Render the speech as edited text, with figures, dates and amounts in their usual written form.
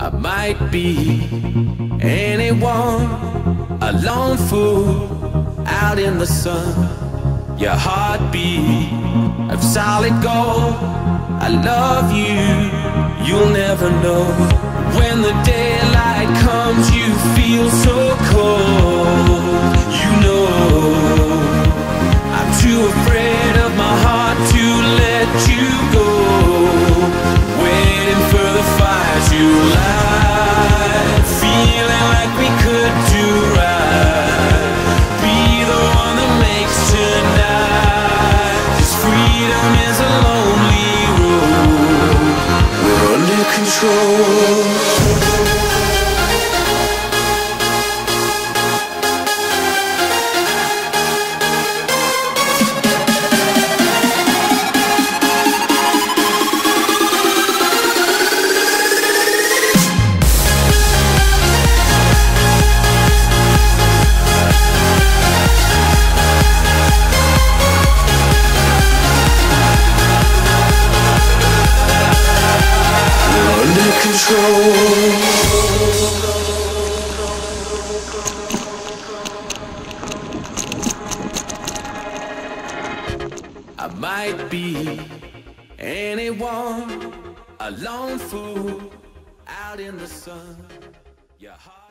I might be anyone, a lone fool out in the sun. Your heartbeat of solid gold. I love you, you'll never know. When the daylight comes, you feel so cold. You know I'm too afraid of my heart to let you go. Waiting for the fire to light, feeling like we could do right. Be the one that makes tonight, 'cause freedom is a lonely road. We're under control. I might be anyone, a lone fool out in the sun. Your heart